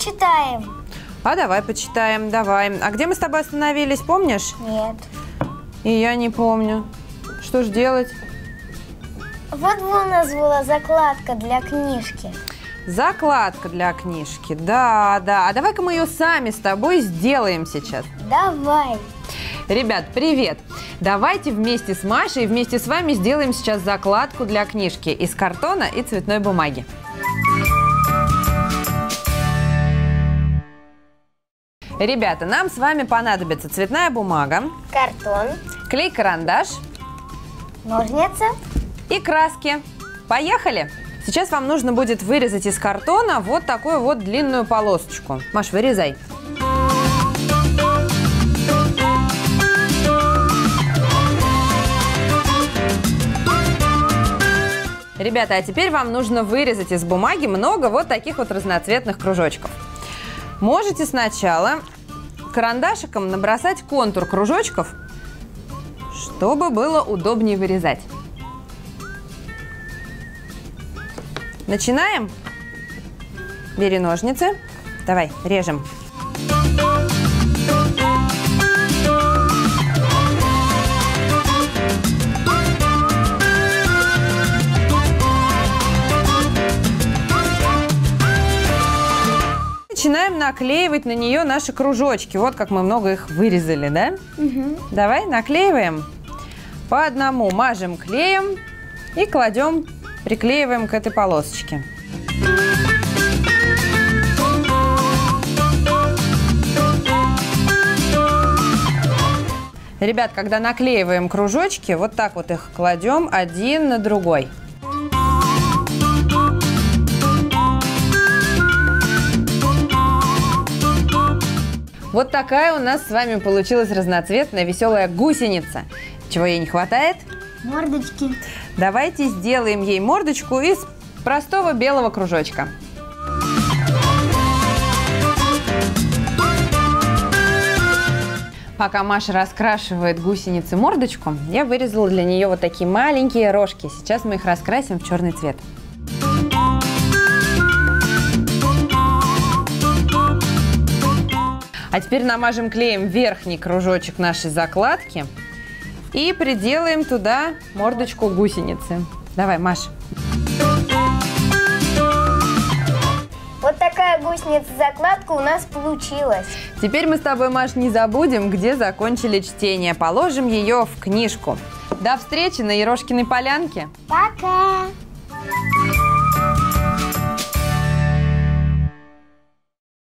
почитаем. А давай почитаем, давай. А где мы с тобой остановились, помнишь? Нет. И я не помню. Что ж делать? Вот у нас была закладка для книжки. Закладка для книжки, да. А давай-ка мы ее сами с тобой сделаем сейчас. Давай. Ребят, привет! Давайте вместе с Машей и вместе с вами сделаем сейчас закладку для книжки из картона и цветной бумаги. Ребята, нам с вами понадобится цветная бумага, Картон, клей-карандаш ножницы и краски. Поехали! Сейчас вам нужно будет вырезать из картона вот такую вот длинную полосочку. Маш, вырезай. Ребята, а теперь вам нужно вырезать из бумаги много вот таких вот разноцветных кружочков. Можете сначала карандашиком набросать контур кружочков, чтобы было удобнее вырезать. Начинаем. Бери ножницы. Давай, режем. Начинаем наклеивать на нее наши кружочки. Вот как мы много их вырезали, да? Угу. Давай наклеиваем. По одному мажем клеем и кладем, приклеиваем к этой полосочке. Ребят, когда наклеиваем кружочки, вот так вот их кладем один на другой. Вот такая у нас с вами получилась разноцветная веселая гусеница. Чего ей не хватает? Мордочки. Давайте сделаем ей мордочку из простого белого кружочка. Пока Маша раскрашивает гусенице мордочку, я вырезала для нее вот такие маленькие рожки. Сейчас мы их раскрасим в черный цвет. А теперь намажем клеем верхний кружочек нашей закладки и приделаем туда мордочку гусеницы. Давай, Маша. Вот такая гусеница-закладка у нас получилась. Теперь мы с тобой, Маш, не забудем, где закончили чтение. Положим ее в книжку. До встречи на Ерошкиной полянке. Пока!